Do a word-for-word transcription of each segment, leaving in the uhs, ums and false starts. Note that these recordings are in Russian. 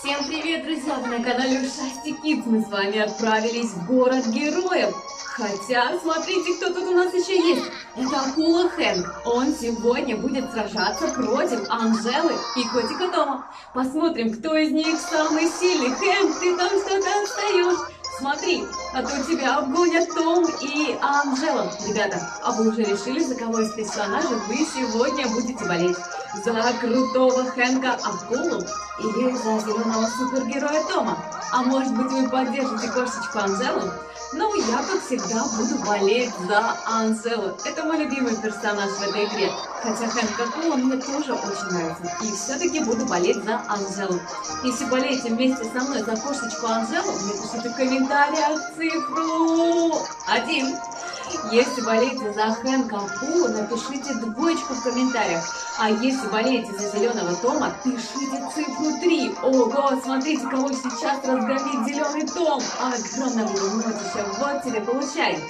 Всем привет, друзья! Вы на канале Ушастик Кидс. Мы с вами отправились в город героев. Хотя, смотрите, кто тут у нас еще есть. Это акула Хэнк. Он сегодня будет сражаться против Анжелы и котика Тома. Посмотрим, кто из них самый сильный. Хэнк, ты там что-то отстаешь. Смотри, а то тебя обгонят Том и Анжела. Ребята, а вы уже решили, за кого из персонажей вы сегодня будете болеть? За крутого Хэнка акулу или за зеленого супергероя Тома? А может быть, вы поддержите кошечку Анжелу? Ну, я, как всегда, буду болеть за Анжелу. Это мой любимый персонаж в этой игре. Хотя Хэнк акула мне тоже очень нравится. И все-таки буду болеть за Анжелу. Если болеете вместе со мной за кошечку Анжелу, напишите в комментариях цифру один. Если болеете за Хэнка акулу, напишите двоечку в комментариях. А если болеете за зеленого Тома, пишите цифру три. Ого, смотрите, кого сейчас разгромит зеленый Том. Огромное енотище, вот тебе, получай.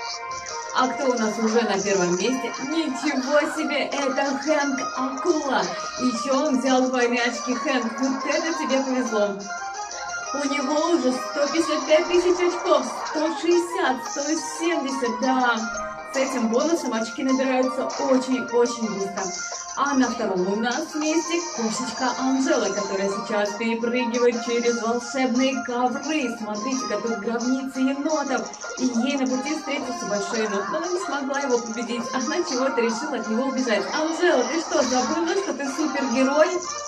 А кто у нас уже на первом месте? Ничего себе, это Хэнк акула. Еще он взял двойные очки. Хэнк, вот это тебе повезло. У него уже сто пятьдесят пять тысяч очков, сто шестьдесят, сто семьдесят, да. С этим бонусом очки набираются очень-очень быстро. А на втором у нас месте кошечка Анжела, которая сейчас перепрыгивает через волшебные ковры. Смотрите-ка, тут гробницы енотов. И ей на пути встретился большой енот, но она не смогла его победить. Она чего-то решила от него убежать. Анжела, ты что, забыла, что ты супергерой?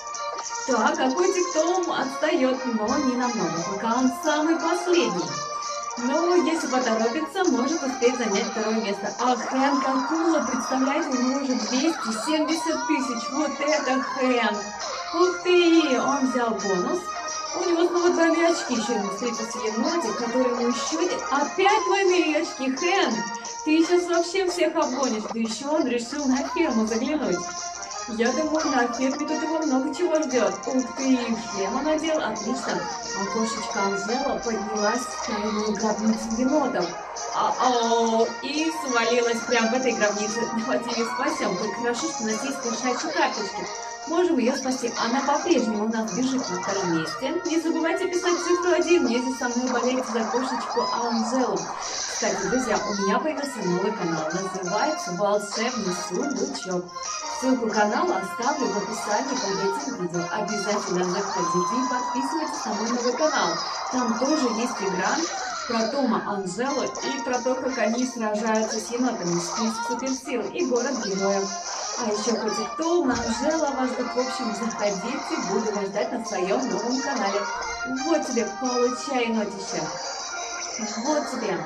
Так, а котик Том отстает, но не намного, пока он самый последний. Но если поторопится, может успеть занять второе место. А Хэнк акула, представляете, у него уже двести семьдесят тысяч. Вот это Хэнк! Ух ты! Он взял бонус. У него снова двойные очки. Еще ему встретился енотик, который ему счетит. Опять двойные очки. Хэнк, ты сейчас вообще всех обгонишь. Да еще он решил на ферму заглянуть. Я думаю, на ферме тут его много чего ждет. Ух ты, шлем он надел, отлично. А кошечка Анжела поднялась в тайную гробницу енотов. А-о, и свалилась прямо в этой гробнице. Давайте ее спасем. Как хорошо, что у нас есть кошачьи карточки. Можем ее спасти. Она по-прежнему у нас бежит на втором месте. Не забывайте писать цифру один, если со мной болеете за кошечку Анжелу. Кстати, друзья, у меня появился новый канал. Называется «Волшебный сундучок». Ссылку канала оставлю в описании под этим видео. Обязательно заходите и подписывайтесь на мой новый канал. Там тоже есть игра про Тома, Анжелу и про то, как они сражаются с енотами, список суперсил и город героев. А еще котик Том, Анжела вас ждут. В общем, заходите, буду вас ждать на своем новом канале. Вот тебе, получай, енотище. Вот тебе.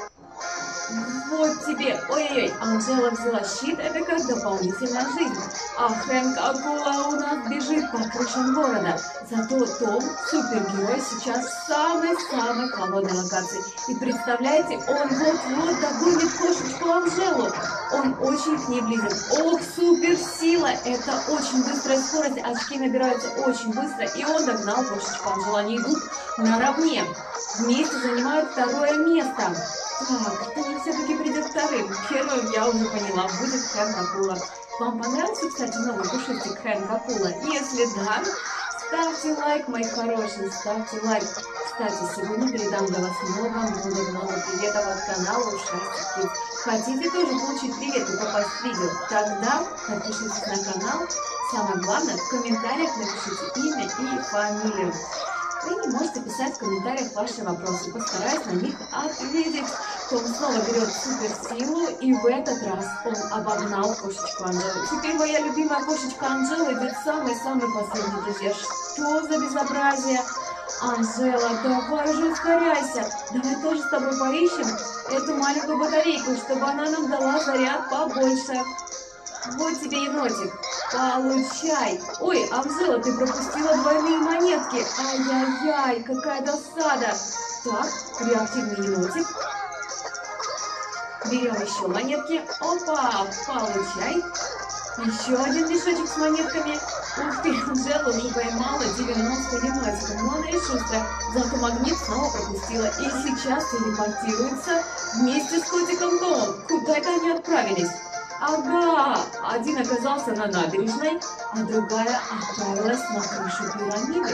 Вот тебе. Ой-ой-ой, Анжела взяла щит, это как дополнительная жизнь. А Хэнк акула у нас бежит по крышам города. Зато Том, супергерой, сейчас в самой-самой холодной локации. И представляете, он вот-вот догонит кошечку Анжелу. Он очень к ней близок. Ох, суперсила! Это очень быстрая скорость, очки набираются очень быстро. И он догнал кошечку Анжелу. Они идут наравне. Вместе занимают второе место. Так, кто же все-таки придет вторым? Первым я уже поняла, будет Хэнк акула. Вам понравился, кстати, новый пушистик Хэнк акула? Если да, ставьте лайк, мои хорошие, ставьте лайк. Кстати, сегодня передам для вас много-много-много приветов от канала Ушастик Кидс. Хотите тоже получить привет и попасть в видео? Тогда подпишитесь на канал. Самое главное, в комментариях напишите имя и фамилию. Вы можете писать в комментариях ваши вопросы, постараюсь на них ответить. Том снова берет суперсилу, и в этот раз он обогнал кошечку Анжелу. Теперь моя любимая кошечка Анжела идет самый-самый последний, друзья. Что за безобразие? Анжела, давай же ускоряйся. Давай тоже с тобой поищем эту маленькую батарейку, чтобы она нам дала заряд побольше. Вот тебе енотик. Получай. Ой, Анжела, ты пропустила двойные монетки. Ай-яй-яй, какая досада. Так, реактивный енотик. Берем еще монетки. Опа, получай. Еще один мешочек с монетками. Ух ты, Анжела уже поймала девяносто енотиков. Но она и шустрая. Зато магнит снова пропустила. И сейчас телепортируется вместе с котиком Томом. Куда это они отправились? Ага, один оказался на набережной, а другая отправилась на крышу пирамиды.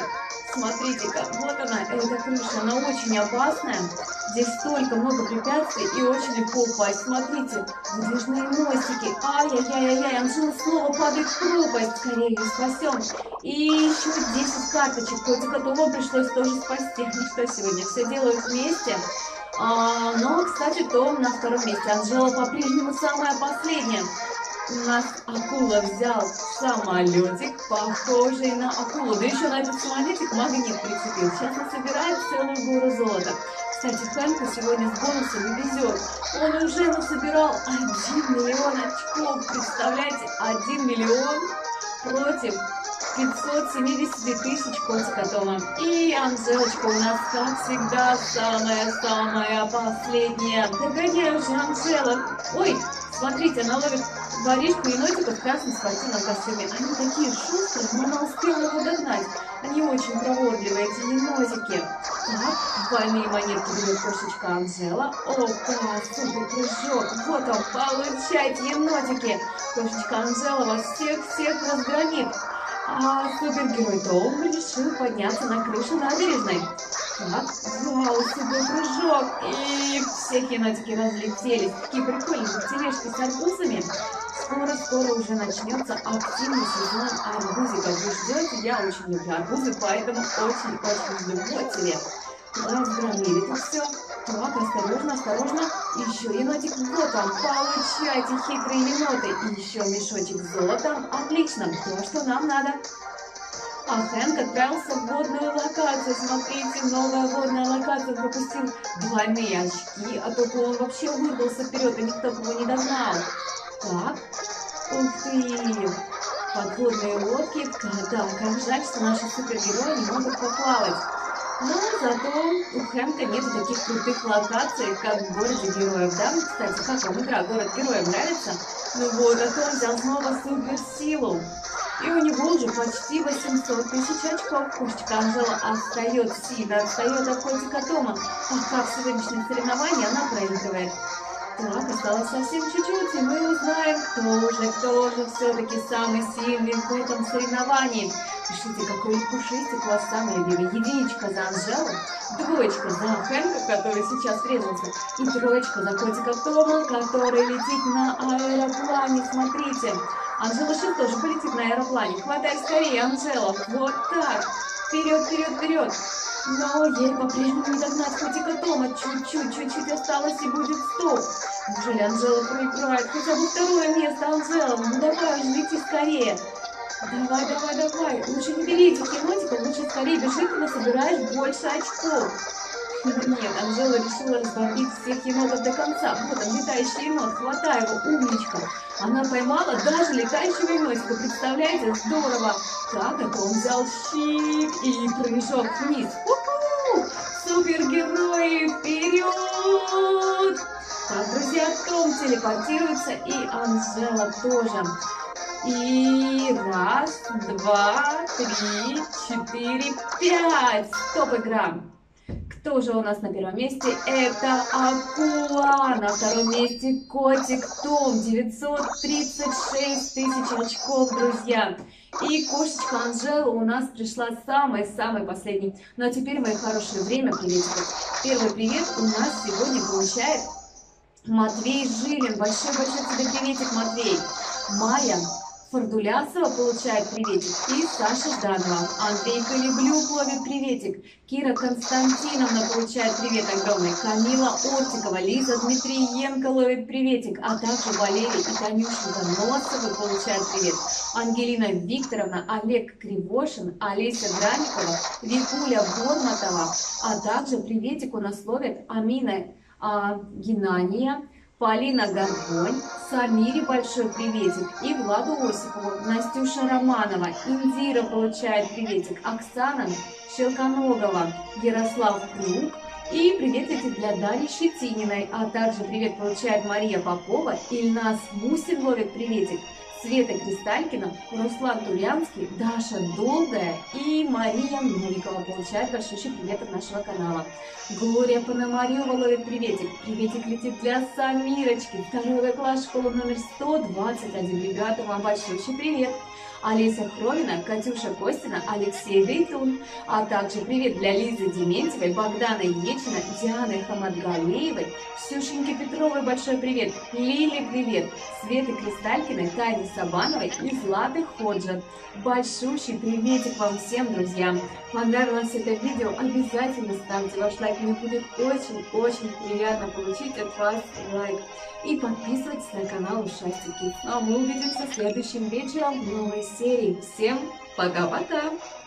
Смотрите-ка, вот она, эта крыша, она очень опасная. Здесь столько много препятствий и очень легко упасть. Смотрите, выдвижные мостики. Ай-яй-яй-яй, Анжела снова падает в пропасть. Скорее ее спасем. И еще десять карточек. Котика Тома пришлось тоже спасти. Они что, сегодня все делают вместе? А, но, кстати, Том на втором месте. Анжела по-прежнему самая последняя. У нас акула взял самолетик, похожий на акулу. Да еще на этот самолетик магнит прицепил. Сейчас он собирает целую гору золота. Кстати, Хэнку сегодня с бонусами везет. Он уже насобирал один миллион очков. Представляете, один миллион против пятьсот семидесяти тысяч котика Тома. И Анжелочка у нас, как всегда, самая-самая последняя. Догоняй уже, Анжела. Ой, смотрите, она ловит воришку енотика в красном спортивном костюме. Они такие шустрые, но она успела его догнать. Они очень проворливые, эти енотики. Так, двойные монетки берет кошечка Анжела. Опа, супер прыжок. Вот он, получайте, енотики. Кошечка Анжела вас всех-всех разгромит. А супергерой Том решил подняться на крышу набережной. Так, вау, супер прыжок. И все енотики разлетелись. Такие прикольные тележки с арбузами. Скоро-скоро уже начнется активный сезон арбузиков. Вы ждете? Я очень люблю арбузы, поэтому очень-очень жду. Вот тебе. Разгромили тут все. Так, осторожно, осторожно. Еще енотик. Вот он. Получайте, хитрые еноты. И еще мешочек с золотом. Отлично. То, что нам надо. А Хэнк отправился в водную локацию. Смотрите, новая водная локация. Пропустил двойные очки. А только он вообще вырвался вперед, и никто его не догнал. Так. Ух ты. Подводные лодки. Да, как жаль, что наши супергерои не могут поплавать. Но зато у Хэнка нет таких крутых локаций, как в городе героев. Да, кстати, как вам игра «Город героев» нравится? Ну вот, а то он взял снова суперсилу. И у него уже почти восемьсот тысяч очков. Кошечка Анжела отстает, сильно отстает от котика Тома. Пока в сегодняшнем соревновании она проигрывает. Так, осталось совсем чуть-чуть, и мы узнаем, кто уже, кто же все-таки самый сильный в этом соревновании. Пишите, какой пушистик у вас самый любимый. Единичка за Анжелу, двоечка за Хэнка, который сейчас врезался, и троечка за котика Тома, который летит на аэроплане. Смотрите, Анжела сейчас тоже полетит на аэроплане. Хватай скорее, Анжела. Вот так. Вперед, вперед, вперед. Но ей по-прежнему не догнать котика Тома. Чуть-чуть, чуть-чуть осталось и будет стоп. Неужели Анжела проиграет? Хотя бы второе место, Анжела. Ну давай уже лети скорее. Давай, давай, давай. Лучше не бери этих енотиков, лучше скорее бежи, ты насобираешь больше очков. Нет, Анжела решила разбомбить всех енотов до конца. Вот он, летающий енот, хватай его, умничка. Она поймала даже летающего енотика, представляете, здорово. Так, это он взял щит и прыжок вниз. У-ху! Супергерои, вперед! Так, друзья, Том телепортируется, и Анжела тоже. И раз, два, три, четыре, пять. Стоп, игра. Кто же у нас на первом месте? Это акула. На втором месте котик Том. девятьсот тридцать шесть тысяч очков, друзья. И кошечка Анжела у нас пришла самой-самой последней. Ну а теперь, мои хорошие, время приветиков. Первый привет у нас сегодня получает Матвей Жилин. Большой-большой тебе приветик, Матвей. Майя Фордулясова получает приветик, и Саша Жданова. Андрей Колеблюк ловит приветик. Кира Константиновна получает привет огромный. Камила Ортикова, Лиза Дмитриенко ловит приветик, а также Валерий и Танюшенька Носовы получают привет. Ангелина Викторовна, Олег Кривошин, Олеся Граникова, Викуля Бормотова, а также приветик у нас ловит Амина а, Геннадия, Полина Горбонь, Самире большой приветик, и Владу Осипову, Настюша Романова, Индира получает приветик, Оксана Щелконогова, Ярослав Круг, и приветики для Дарьи Щетининой, а также привет получает Мария Попова, Ильнас Мусин ловит приветик, Света Кристалькина, Руслан Тулянский, Даша Долгая и Мария Новикова получают большущий привет от нашего канала. Глория Пономарева ловит приветик. Приветик летит для Самирочки. Второй класс, школа номер сто двадцать один. Ребята, вам большущий привет. Олеся Хровина, Катюша Костина, Алексей Дейтун. А также привет для Лизы Дементьевой, Богдана Ечина, Дианы Хамадгалеевой, Ксюшеньки Петровой большой привет, Лили привет, Светы Кристалькиной, Тайны Сабановой и Златы Ходжат. Большущий приветик вам всем, друзья! Понравилось это видео? Обязательно ставьте ваш лайк, мне будет очень-очень приятно получить от вас лайк. И подписывайтесь на канал Ушастики. А мы увидимся следующим вечером в новой серии. Всем пока-пока!